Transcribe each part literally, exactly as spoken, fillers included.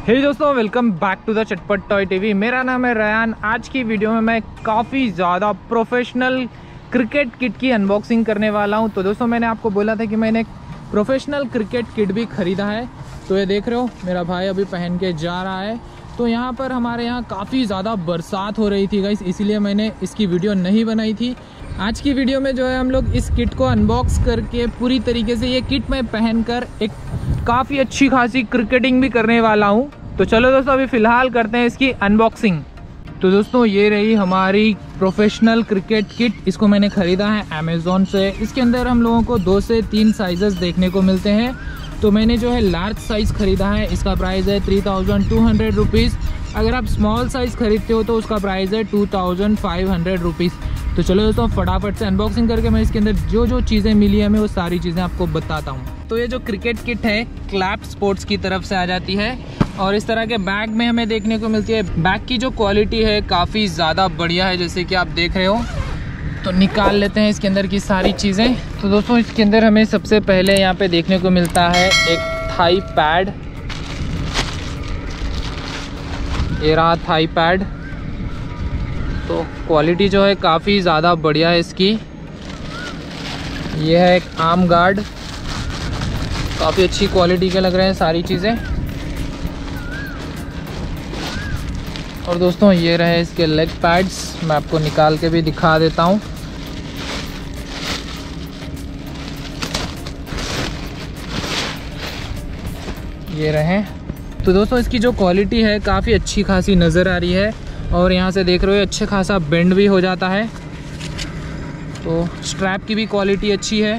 हे दोस्तों, welcome back to the Chatpat toy TV. मेरा नाम है रयान। आज की वीडियो में मैं काफ़ी ज़्यादा प्रोफेशनल क्रिकेट किट की अनबॉक्सिंग करने वाला हूं। तो दोस्तों, मैंने आपको बोला था कि मैंने एक प्रोफेशनल क्रिकेट किट भी ख़रीदा है। तो ये देख रहे हो, मेरा भाई अभी पहन के जा रहा है। तो यहाँ पर हमारे यहाँ काफ़ी ज़्यादा बरसात हो रही थी गाइस, इसीलिए मैंने इसकी वीडियो नहीं बनाई थी। आज की वीडियो में जो है हम लोग इस किट को अनबॉक्स करके पूरी तरीके से ये किट मैं पहनकर एक काफ़ी अच्छी खासी क्रिकेटिंग भी करने वाला हूँ। तो चलो दोस्तों, अभी फ़िलहाल करते हैं इसकी अनबॉक्सिंग। तो दोस्तों, ये रही हमारी प्रोफेशनल क्रिकेट किट। इसको मैंने ख़रीदा है अमेज़ॉन से। इसके अंदर हम लोगों को दो से तीन साइज़ेस देखने को मिलते हैं। तो मैंने जो है लार्ज साइज़ ख़रीदा है। इसका प्राइस है three thousand two hundred rupees. अगर आप स्मॉल साइज़ ख़रीदते हो तो उसका प्राइस है two thousand five hundred rupees. तो चलो दोस्तों, फटाफट से अनबॉक्सिंग करके मैं इसके अंदर जो जो चीज़ें मिली है मैं वो सारी चीज़ें आपको बताता हूँ। तो ये जो क्रिकेट किट है क्लैप स्पोर्ट्स की तरफ से आ जाती है और इस तरह के बैग में हमें देखने को मिलती है। बैग की जो क्वालिटी है काफ़ी ज़्यादा बढ़िया है, जैसे कि आप देख रहे हो। तो निकाल लेते हैं इसके अंदर की सारी चीज़ें। तो दोस्तों, इसके अंदर हमें सबसे पहले यहाँ पे देखने को मिलता है एक थाई पैड। ये रहा थाई पैड। तो क्वालिटी जो है काफ़ी ज़्यादा बढ़िया है इसकी। ये है एक आर्म गार्ड, काफ़ी अच्छी क्वालिटी के लग रहे हैं सारी चीज़ें। और दोस्तों, ये रहे इसके लेग पैड्स। मैं आपको निकाल के भी दिखा देता हूँ। ये रहे। तो दोस्तों, इसकी जो क्वालिटी है काफ़ी अच्छी खासी नज़र आ रही है और यहाँ से देख रहे हो अच्छे खासा बेंड भी हो जाता है। तो स्ट्रैप की भी क्वालिटी अच्छी है।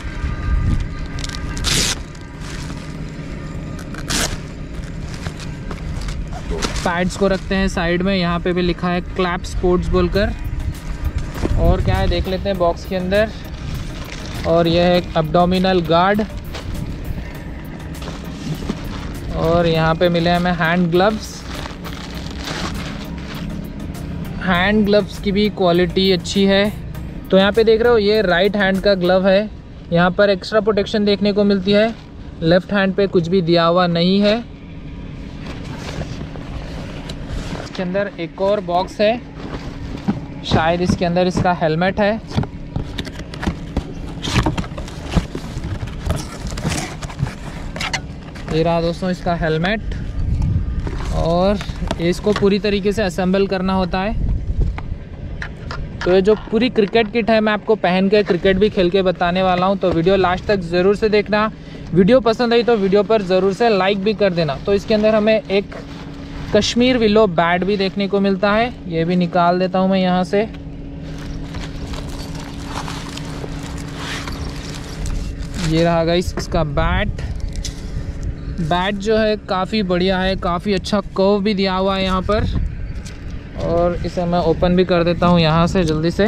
तो पैड्स को रखते हैं साइड में। यहाँ पे भी लिखा है क्लैप स्पोर्ट्स बोलकर। और क्या है देख लेते हैं बॉक्स के अंदर। और यह है एक एब्डोमिनल गार्ड। और यहाँ पे मिले हमें हैंड ग्लव्स। हैंड ग्लव्स की भी क्वालिटी अच्छी है। तो यहाँ पे देख रहे हो, ये राइट हैंड का ग्लव है। यहाँ पर एक्स्ट्रा प्रोटेक्शन देखने को मिलती है। लेफ्ट हैंड पे कुछ भी दिया हुआ नहीं है। इसके अंदर एक और बॉक्स है, शायद इसके अंदर इसका हेलमेट है। ये रहा दोस्तों इसका हेलमेट। और इसको पूरी तरीके से असेंबल करना होता है। तो ये जो पूरी क्रिकेट किट है मैं आपको पहन के क्रिकेट भी खेल के बताने वाला हूँ। तो वीडियो लास्ट तक ज़रूर से देखना। वीडियो पसंद आई तो वीडियो पर ज़रूर से लाइक भी कर देना। तो इसके अंदर हमें एक कश्मीर विलो बैट भी देखने को मिलता है। ये भी निकाल देता हूँ मैं यहाँ से। ये रहा गाइस इसका बैट। बैट जो है काफ़ी बढ़िया है, काफ़ी अच्छा कर्व भी दिया हुआ है यहाँ पर। और इसे मैं ओपन भी कर देता हूँ यहाँ से जल्दी से।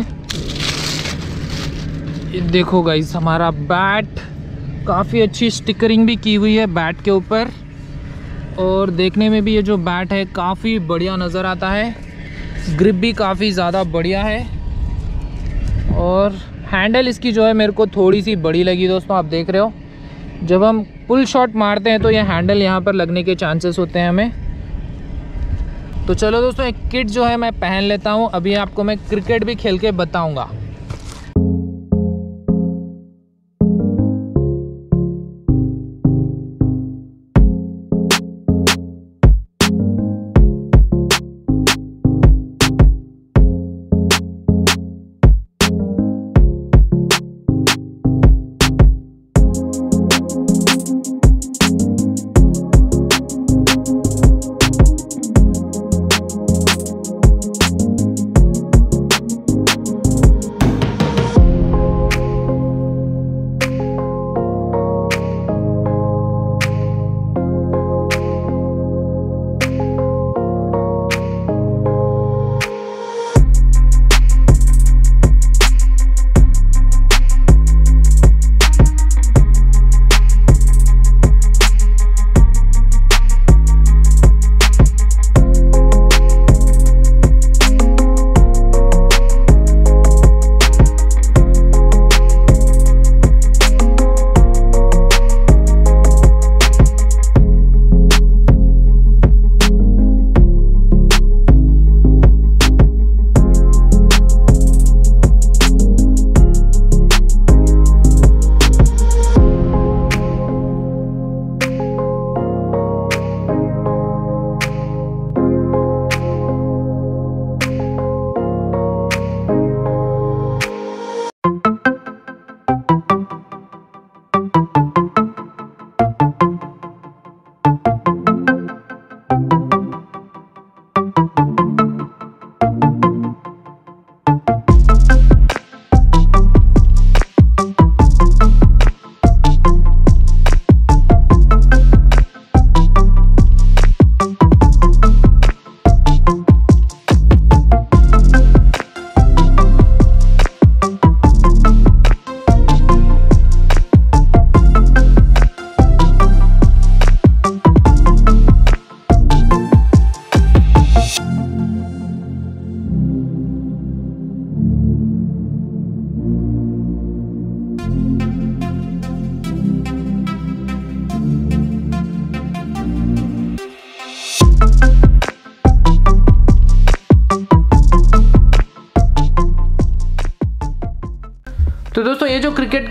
ये देखो गाइस, हमारा बैट काफ़ी अच्छी स्टिकरिंग भी की हुई है बैट के ऊपर। और देखने में भी ये जो बैट है काफ़ी बढ़िया नज़र आता है। ग्रिप भी काफ़ी ज़्यादा बढ़िया है। और हैंडल इसकी जो है मेरे को थोड़ी सी बड़ी लगी दोस्तों। आप देख रहे हो, जब हम पुल शॉट मारते हैं तो ये हैंडल यहाँ पर लगने के चांसेस होते हैं हमें। तो चलो दोस्तों, एक किट जो है मैं पहन लेता हूँ। अभी आपको मैं क्रिकेट भी खेल के बताऊँगा।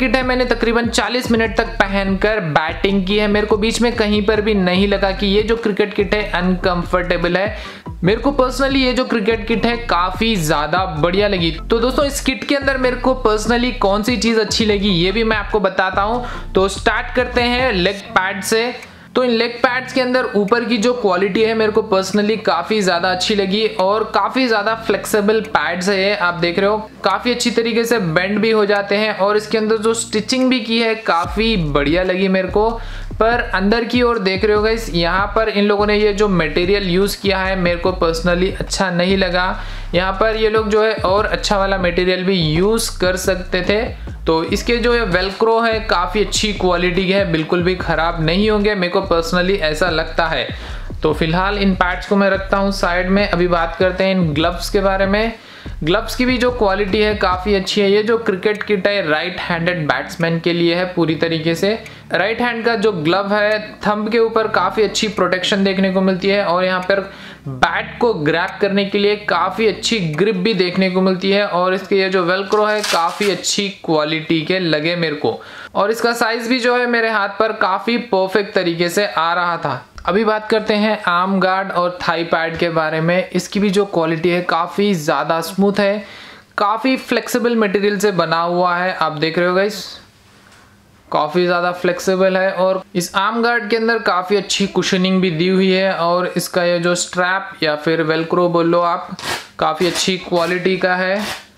किट है मैंने तकरीबन चालीस मिनट तक पहनकर बैटिंग की है। मेरे को बीच में कहीं पर भी नहीं लगा कि ये जो क्रिकेट किट है अनकंफर्टेबल है। मेरे को पर्सनली ये जो क्रिकेट किट है काफी ज्यादा बढ़िया लगी। तो दोस्तों इस किट के अंदर मेरे को पर्सनली कौन सी चीज अच्छी लगी ये भी मैं आपको बताता हूँ। तो स्टार्ट करते हैं लेग पैड से। तो इन लेग पैड्स के अंदर ऊपर की जो क्वालिटी है मेरे को पर्सनली काफ़ी ज़्यादा अच्छी लगी और काफ़ी ज़्यादा फ्लेक्सिबल पैड्स है ये, आप देख रहे हो काफ़ी अच्छी तरीके से बेंड भी हो जाते हैं और इसके अंदर जो स्टिचिंग भी की है काफ़ी बढ़िया लगी मेरे को। पर अंदर की ओर देख रहे हो गाइस, यहाँ पर इन लोगों ने ये जो मटेरियल यूज़ किया है मेरे को पर्सनली अच्छा नहीं लगा। यहाँ पर ये लोग जो है और अच्छा वाला मटेरियल भी यूज़ कर सकते थे। तो इसके जो ये वेलक्रो है काफ़ी अच्छी क्वालिटी के है, बिल्कुल भी ख़राब नहीं होंगे, मेरे को पर्सनली ऐसा लगता है। तो फिलहाल इन पैड्स को मैं रखता हूँ साइड में। अभी बात करते हैं इन ग्लव्स के बारे में। ग्लव्स की भी जो क्वालिटी है काफ़ी अच्छी है। ये जो क्रिकेट किट है राइट हैंडेड बैट्समैन के लिए है पूरी तरीके से। राइट हैंड का जो ग्लव है थंब के ऊपर काफ़ी अच्छी प्रोटेक्शन देखने को मिलती है और यहाँ पर बैट को ग्रैब करने के लिए काफ़ी अच्छी ग्रिप भी देखने को मिलती है और इसके ये जो वेलक्रो है काफ़ी अच्छी क्वालिटी के लगे मेरे को। और इसका साइज़ भी जो है मेरे हाथ पर काफ़ी परफेक्ट तरीके से आ रहा था। अभी बात करते हैं आर्म गार्ड और थाई पैड के बारे में। इसकी भी जो क्वालिटी है काफ़ी ज़्यादा स्मूथ है, काफ़ी फ्लेक्सिबल मटेरियल से बना हुआ है, आप देख रहे हो गाइस काफ़ी ज़्यादा फ्लेक्सिबल है। और इस आर्म गार्ड के अंदर काफ़ी अच्छी कुशनिंग भी दी हुई है और इसका ये जो स्ट्रैप या फिर वेलक्रो बोलो आप, काफ़ी अच्छी क्वालिटी का है।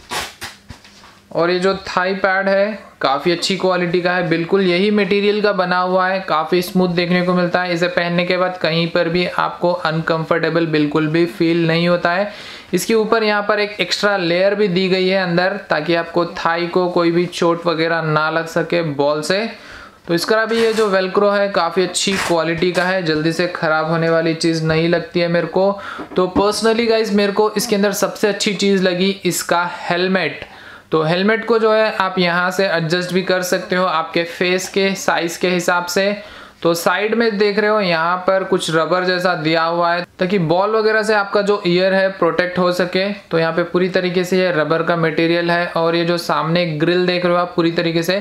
और ये जो थाई पैड है काफ़ी अच्छी क्वालिटी का है, बिल्कुल यही मटेरियल का बना हुआ है, काफ़ी स्मूथ देखने को मिलता है। इसे पहनने के बाद कहीं पर भी आपको अनकंफर्टेबल बिल्कुल भी फील नहीं होता है। इसके ऊपर यहाँ पर एक एक्स्ट्रा लेयर भी दी गई है अंदर, ताकि आपको थाई को कोई भी चोट वगैरह ना लग सके बॉल से। तो इसका भी ये जो वेलक्रो है काफ़ी अच्छी क्वालिटी का है, जल्दी से ख़राब होने वाली चीज़ नहीं लगती है मेरे को। तो पर्सनली गाइज मेरे को इसके अंदर सबसे अच्छी चीज़ लगी इसका हेलमेट। तो हेलमेट को जो है आप यहाँ से एडजस्ट भी कर सकते हो आपके फेस के साइज़ के हिसाब से। तो साइड में देख रहे हो यहाँ पर कुछ रबर जैसा दिया हुआ है ताकि बॉल वगैरह से आपका जो ईयर है प्रोटेक्ट हो सके। तो यहाँ पे पूरी तरीके से ये रबर का मटेरियल है और ये जो सामने ग्रिल देख रहे हो आप पूरी तरीके से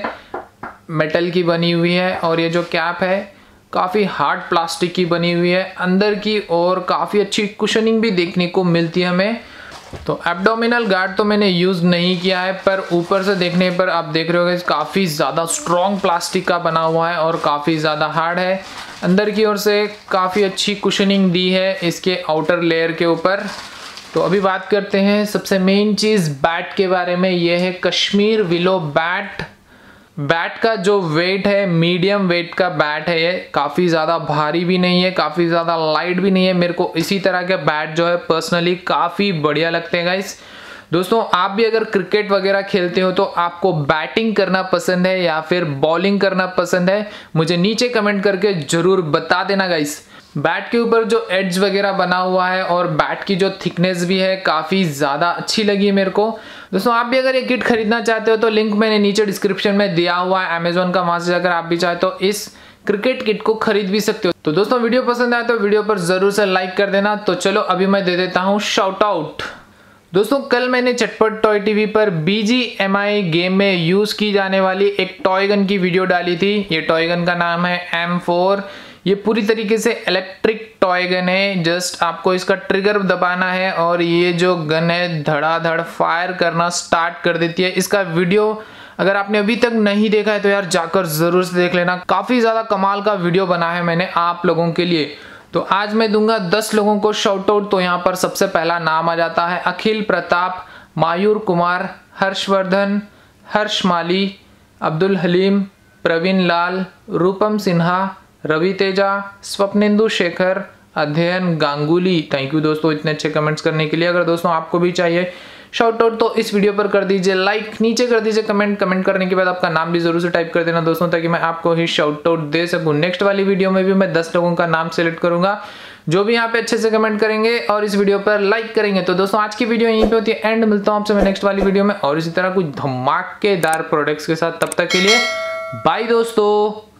मेटल की बनी हुई है और ये जो कैप है काफ़ी हार्ड प्लास्टिक की बनी हुई है अंदर की और काफ़ी अच्छी कुशनिंग भी देखने को मिलती है हमें। तो एब्डोमिनल गार्ड तो मैंने यूज़ नहीं किया है, पर ऊपर से देखने पर आप देख रहे हो काफ़ी ज़्यादा स्ट्रॉन्ग प्लास्टिक का बना हुआ है और काफ़ी ज़्यादा हार्ड है। अंदर की ओर से काफ़ी अच्छी कुशनिंग दी है इसके आउटर लेयर के ऊपर। तो अभी बात करते हैं सबसे मेन चीज़ बैट के बारे में। यह है कश्मीर विलो बैट। बैट का जो वेट है मीडियम वेट का बैट है, ये काफ़ी ज़्यादा भारी भी नहीं है, काफ़ी ज़्यादा लाइट भी नहीं है। मेरे को इसी तरह के बैट जो है पर्सनली काफ़ी बढ़िया लगते हैं गाइस। दोस्तों आप भी अगर क्रिकेट वगैरह खेलते हो तो आपको बैटिंग करना पसंद है या फिर बॉलिंग करना पसंद है, मुझे नीचे कमेंट करके ज़रूर बता देना गाइस। बैट के ऊपर जो एड्ज वगैरह बना हुआ है और बैट की जो थिकनेस भी है काफ़ी ज़्यादा अच्छी लगी मेरे को। दोस्तों आप भी अगर ये किट खरीदना चाहते हो तो लिंक मैंने नीचे डिस्क्रिप्शन में दिया हुआ है अमेजोन का, वहाँ से जाकर आप भी चाहे तो इस क्रिकेट किट को खरीद भी सकते हो। तो दोस्तों वीडियो पसंद आए तो वीडियो पर ज़रूर से लाइक कर देना। तो चलो अभी मैं दे देता हूँ शाउट आउट। दोस्तों कल मैंने चटपट टॉय टीवी पर B G M I game में यूज़ की जाने वाली एक टॉय गन की वीडियो डाली थी। ये टॉय गन का नाम है एम फोर। ये पूरी तरीके से इलेक्ट्रिक टॉय गन है। जस्ट आपको इसका ट्रिगर दबाना है और ये जो गन है धड़ाधड़ फायर करना स्टार्ट कर देती है। इसका वीडियो अगर आपने अभी तक नहीं देखा है तो यार जाकर ज़रूर से देख लेना, काफ़ी ज़्यादा कमाल का वीडियो बना है मैंने आप लोगों के लिए। तो आज मैं दूंगा दस लोगों को शाउट आउट। तो यहाँ पर सबसे पहला नाम आ जाता है अखिल प्रताप, मायूर कुमार, हर्षवर्धन, हर्ष माली, अब्दुल हलीम, प्रवीण लाल, रूपम सिन्हा, रवि तेजा, स्वप्नेंदु शेखर, अध्ययन गांगुली। थैंक यू दोस्तों इतने अच्छे कमेंट्स करने के लिए। अगर दोस्तों आपको भी चाहिए शाउट आउट तो इस वीडियो पर कर दीजिए लाइक, नीचे कर दीजिए कमेंट। कमेंट करने के बाद आपका नाम भी जरूर से टाइप कर देना दोस्तों, ताकि मैं आपको ही शाउट आउट दे सकूं। नेक्स्ट वाली वीडियो में भी मैं दस लोगों का नाम सेलेक्ट करूंगा जो भी यहाँ पे अच्छे से कमेंट करेंगे और इस वीडियो पर लाइक करेंगे। तो दोस्तों आज की वीडियो यहीं पे होती है एंड। मिलता हूँ आपसे मैं नेक्स्ट वाली वीडियो में और इसी तरह कुछ धमाकेदार प्रोडक्ट्स के साथ। तब तक के लिए बाय दोस्तों।